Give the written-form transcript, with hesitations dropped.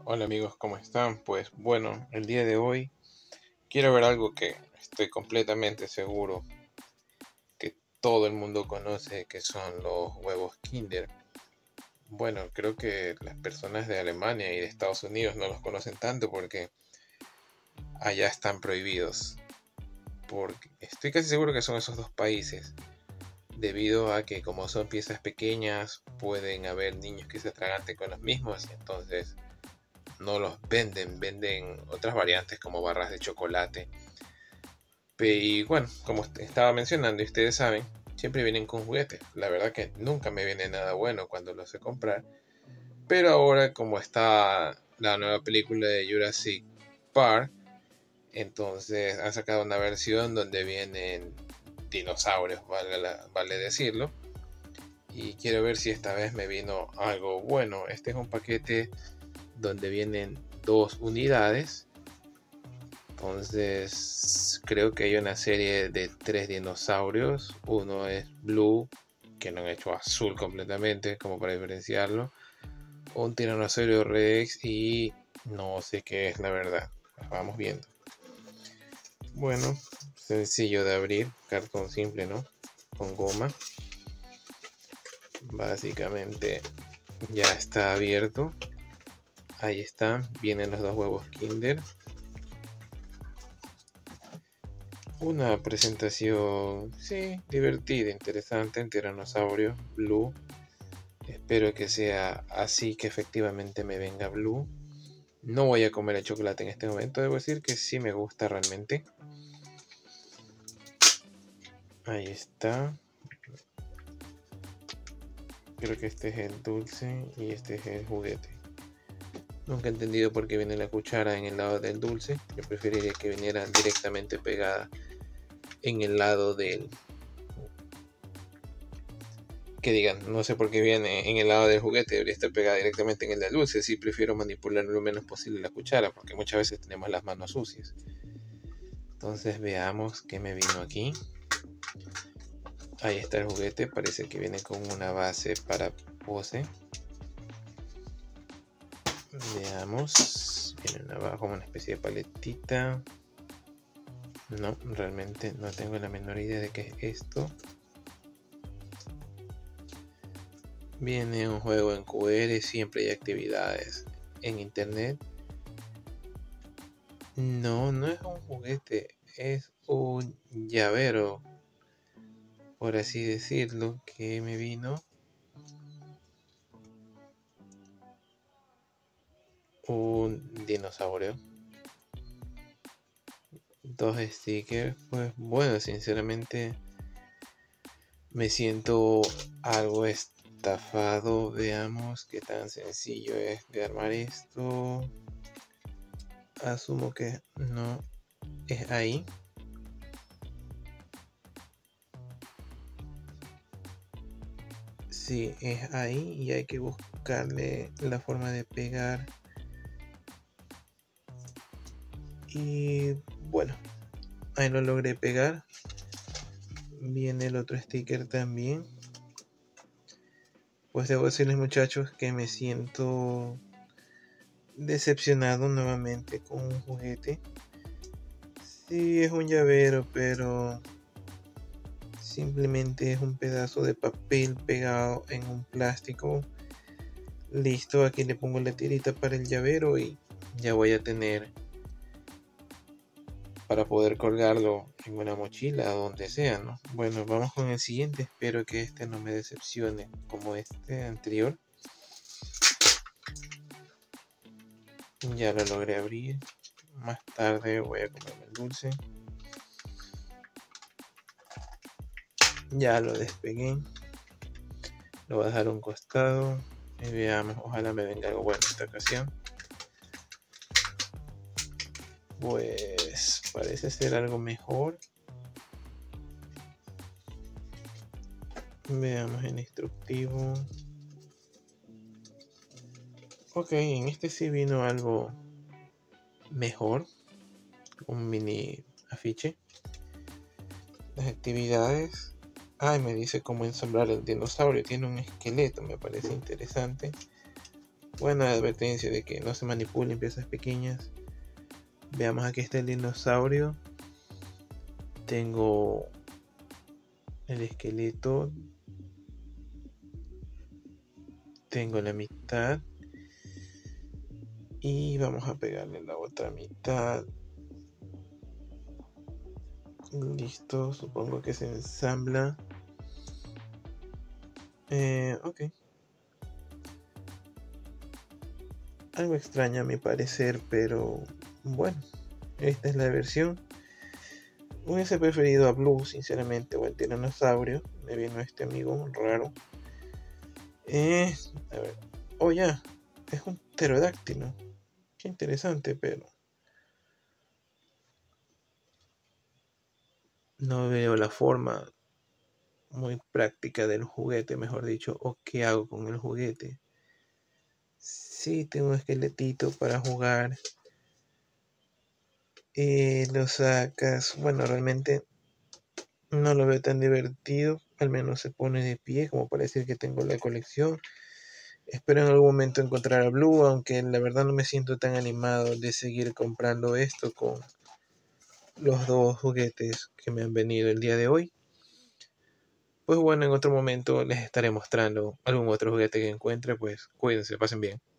Hola amigos, ¿cómo están? Pues bueno, el día de hoy quiero ver algo que estoy completamente seguro que todo el mundo conoce, que son los huevos Kinder. Bueno, creo que las personas de Alemania y de Estados Unidos no los conocen tanto porque allá están prohibidos. Porque estoy casi seguro que son esos dos países, debido a que como son piezas pequeñas pueden haber niños que se atraganten con los mismos y entonces no los venden otras variantes como barras de chocolate. Y bueno, como estaba mencionando y ustedes saben, siempre vienen con juguetes. La verdad que nunca me viene nada bueno cuando los sé comprar. Pero ahora como está la nueva película de Jurassic Park, entonces han sacado una versión donde vienen dinosaurios, vale decirlo. Y quiero ver si esta vez me vino algo bueno. Este es un paquete donde vienen dos unidades. Entonces creo que hay una serie de 3 dinosaurios. Uno es Blue, que lo han hecho azul completamente, como para diferenciarlo. Un tiranosaurio Rex y no sé qué es la verdad. Vamos viendo. Bueno, sencillo de abrir, cartón simple, ¿no? Con goma. Básicamente ya está abierto. Ahí están, vienen los dos huevos Kinder. Una presentación, sí, divertida, interesante, en tiranosaurio Blue. Espero que sea así, que efectivamente me venga Blue. No voy a comer el chocolate en este momento, debo decir que sí me gusta realmente. Ahí está. Creo que este es el dulce y este es el juguete. Nunca he entendido por qué viene la cuchara en el lado del dulce. Yo preferiría que viniera directamente pegada en el lado del... Que digan, no sé por qué viene en el lado del juguete, debería estar pegada directamente en el del dulce. Sí, prefiero manipular lo menos posible la cuchara, porque muchas veces tenemos las manos sucias. Entonces veamos qué me vino aquí. Ahí está el juguete, parece que viene con una base para pose. Veamos, viene abajo como una especie de paletita. No, realmente no tengo la menor idea de qué es esto. Viene un juego en QR, siempre hay actividades en internet. No, no es un juguete, es un llavero, por así decirlo, que me vino. Un dinosaurio. Dos stickers. Pues bueno, sinceramente me siento algo estafado. Veamos qué tan sencillo es de armar esto. Asumo que no es ahí. Sí, es ahí y hay que buscarle la forma de pegar. Y bueno, ahí lo logré pegar. Viene el otro sticker también. Pues debo decirles, muchachos, que me siento decepcionado nuevamente con un juguete. Sí, es un llavero, pero simplemente es un pedazo de papel pegado en un plástico. Listo, aquí le pongo la tirita para el llavero y ya voy a tener para poder colgarlo en una mochila o donde sea, ¿no? Bueno, vamos con el siguiente. Espero que este no me decepcione como este anterior. Ya lo logré abrir. Más tarde voy a comerme el dulce. Ya lo despegué. Lo voy a dejar a un costado. Y veamos, ojalá me venga algo bueno esta ocasión. Pues parece ser algo mejor. Veamos el instructivo. Ok, en este sí vino algo mejor. Un mini afiche. Las actividades. Ay, me dice cómo ensamblar el dinosaurio. Tiene un esqueleto, me parece interesante. Buena advertencia de que no se manipulen piezas pequeñas. Veamos, aquí está el dinosaurio. Tengo el esqueleto. Tengo la mitad. Y vamos a pegarle la otra mitad. Listo, supongo que se ensambla. Ok. Algo extraño a mi parecer, pero bueno, esta es la versión. Hubiese preferido a Blue, sinceramente, o el tiranosaurio. Me vino este amigo raro. A ver. Oh, ya. Es un pterodáctilo. Qué interesante, pero no veo la forma muy práctica del juguete, mejor dicho, o qué hago con el juguete. Sí, tengo un esqueletito para jugar. Lo sacas. Bueno, realmente no lo veo tan divertido. Al menos se pone de pie, como para decir que tengo la colección. Espero en algún momento encontrar a Blue, aunque la verdad no me siento tan animado de seguir comprando esto con los dos juguetes que me han venido el día de hoy. Pues bueno, en otro momento les estaré mostrando algún otro juguete que encuentre. Pues cuídense, pasen bien.